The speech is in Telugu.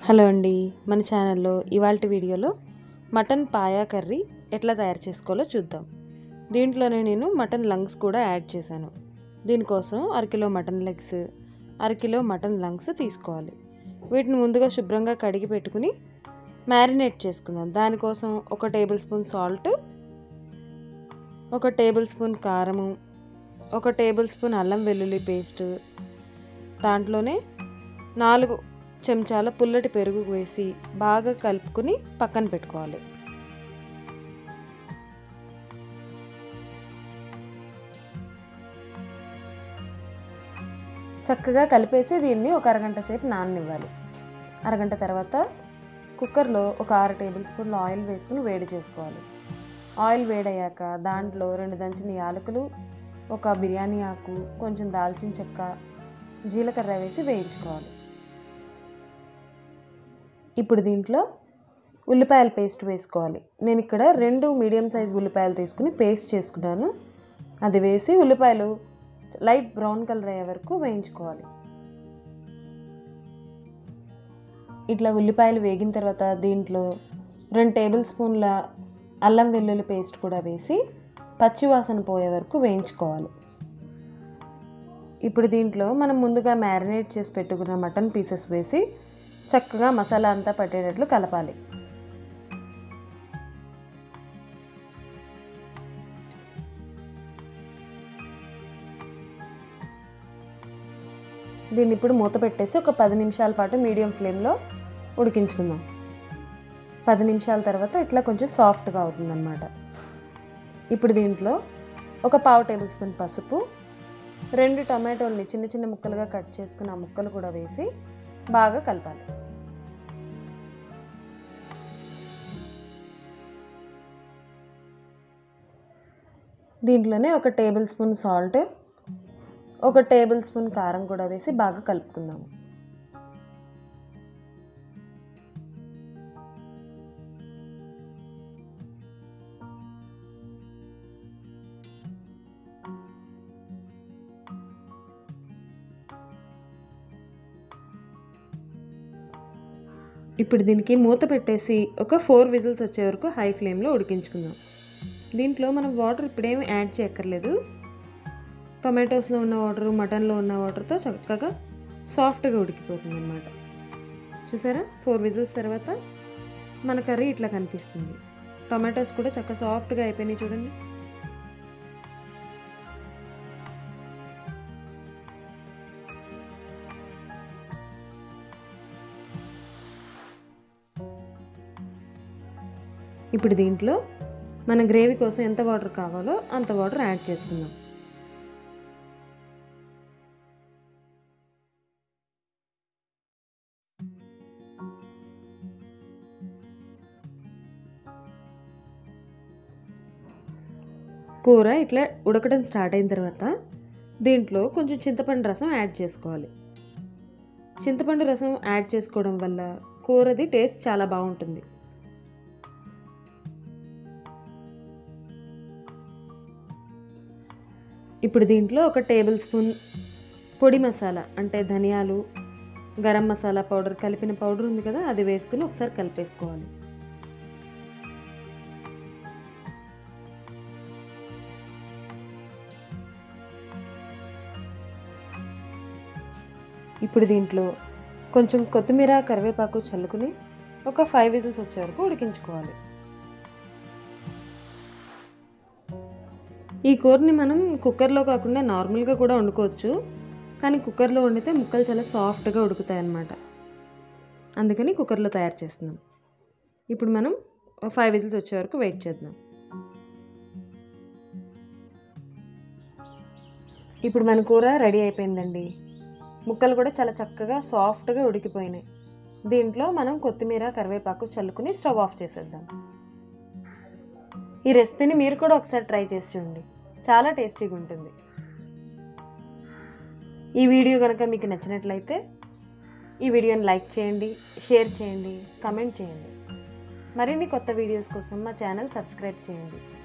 హలో అండి, మన ఛానల్లో ఇవాల్టి వీడియోలో మటన్ పాయా కర్రీ ఎట్లా తయారు చేసుకోవాలో చూద్దాం. దీంట్లోనే నేను మటన్ లంగ్స్ కూడా యాడ్ చేశాను. దీనికోసం అరకిలో మటన్ లెగ్స్, అరకిలో మటన్ లంగ్స్ తీసుకోవాలి. వీటిని ముందుగా శుభ్రంగా కడిగి పెట్టుకుని మ్యారినేట్ చేసుకుందాం. దానికోసం 1 tablespoon salt, 1 tablespoon కారము, 1 టేబుల్ స్పూన్ అల్లం వెల్లుల్లి పేస్ట్, దాంట్లోనే 4 చెంచాల పుల్లటి పెరుగు వేసి బాగా కలుపుకుని పక్కన పెట్టుకోవాలి. చక్కగా కలిపేసి దీన్ని ఒక అరగంట సేపు నాననివ్వాలి. అరగంట తర్వాత కుక్కర్లో ఒక 6 టేబుల్ స్పూన్ల ఆయిల్ వేసుకుని వేడి చేసుకోవాలి. ఆయిల్ వేడయ్యాక దాంట్లో 2 దంచిన యాలకులు, 1 బిర్యానీ ఆకు, కొంచెం దాల్చిన చెక్క, జీలకర్ర వేసి వేయించుకోవాలి. ఇప్పుడు దీంట్లో ఉల్లిపాయల పేస్ట్ వేసుకోవాలి. నేను ఇక్కడ 2 మీడియం సైజ్ ఉల్లిపాయలు తీసుకుని పేస్ట్ చేసుకున్నాను. అది వేసి ఉల్లిపాయలు లైట్ బ్రౌన్ కలర్ అయ్యే వరకు వేయించుకోవాలి. ఇట్లా ఉల్లిపాయలు వేగిన తర్వాత దీంట్లో 2 టేబుల్ స్పూన్ల అల్లం వెల్లుల్లి పేస్ట్ కూడా వేసి పచ్చి వాసన పోయే వరకు వేయించుకోవాలి. ఇప్పుడు దీంట్లో మనం ముందుగా మ్యారినేట్ చేసి పెట్టుకున్న మటన్ పీసెస్ వేసి చక్కగా మసాలా అంతా పట్టేటట్లు కలపాలి. దీన్ని ఇప్పుడు మూత పెట్టేసి ఒక 10 నిమిషాల పాటు మీడియం ఫ్లేమ్లో ఉడికించుకుందాం. 10 నిమిషాల తర్వాత ఇట్లా కొంచెం సాఫ్ట్గా అవుతుందన్నమాట. ఇప్పుడు దీంట్లో ఒక 1/2 టేబుల్ స్పూన్ పసుపు, 2 టమాటోల్ని చిన్న చిన్న ముక్కలుగా కట్ చేసుకున్న ముక్కలు కూడా వేసి బాగా కలపాలి. దీంట్లోనే 1 tablespoon salt, 1 tablespoon కారం కూడా వేసి బాగా కలుపుకుందాము. ఇప్పుడు దీనికి మూత పెట్టేసి ఒక 4 విజిల్స్ వచ్చే వరకు హై ఫ్లేమ్లో ఉడికించుకుందాం. దీంట్లో మనం వాటర్ ఇప్పుడేమి యాడ్ చేయక్కర్లేదు. టొమాటోస్లో ఉన్న వాటర్, మటన్లో ఉన్న వాటర్తో చక్కగా సాఫ్ట్గా ఉడికిపోతుంది అన్నమాట. చూసారా, 4 విజిల్స్ తర్వాత మన కర్రీ ఇట్లా కనిపిస్తుంది. టొమాటోస్ కూడా చక్కగా సాఫ్ట్గా అయిపోయినాయి చూడండి. ఇప్పుడు దీంట్లో మన గ్రేవీ కోసం ఎంత వాటర్ కావాలో అంత వాటర్ యాడ్ చేసుకుందాం. కూర ఇట్లా ఉడకడం స్టార్ట్ అయిన తర్వాత దీంట్లో కొంచెం చింతపండు రసం యాడ్ చేసుకోవాలి. చింతపండు రసం యాడ్ చేసుకోవడం వల్ల కూరది టేస్ట్ చాలా బాగుంటుంది. ఇప్పుడు దీంట్లో 1 టేబుల్ స్పూన్ పొడి మసాలా అంటే ధనియాలు, గరం మసాలా పౌడర్ కలిపిన పౌడర్ ఉంది కదా, అది వేసుకుని ఒకసారి కలిపేసుకోవాలి. ఇప్పుడు దీంట్లో కొంచెం కొత్తిమీర, కరివేపాకు చల్లుకుని ఒక 5 విజిల్స్ వచ్చే వరకు ఉడికించుకోవాలి. ఈ కూరని మనం కుక్కర్లో కాకుండా నార్మల్గా కూడా వండుకోవచ్చు, కానీ కుక్కర్లో వండితే ముక్కలు చాలా సాఫ్ట్గా ఉడుకుతాయి అన్నమాట. అందుకని కుక్కర్లో తయారు చేస్తున్నాం. ఇప్పుడు మనం 5 విజిల్స్ వచ్చే వరకు వెయిట్ చేద్దాం. ఇప్పుడు మన కూర రెడీ అయిపోయిందండి. ముక్కలు కూడా చాలా చక్కగా సాఫ్ట్గా ఉడికిపోయినాయి. దీంట్లో మనం కొత్తిమీర, కరివేపాకు చల్లుకుని స్టవ్ ఆఫ్ చేసేద్దాం. ఈ రెసిపీని మీరు కూడా ఒకసారి ట్రై చేసి చూడండి, చాలా టేస్టీగా ఉంటుంది. ఈ వీడియో కనుక మీకు నచ్చినట్లయితే ఈ వీడియోని లైక్ చేయండి, షేర్ చేయండి, కమెంట్ చేయండి. మరిన్ని కొత్త వీడియోస్ కోసం మా ఛానల్ సబ్స్క్రైబ్ చేయండి.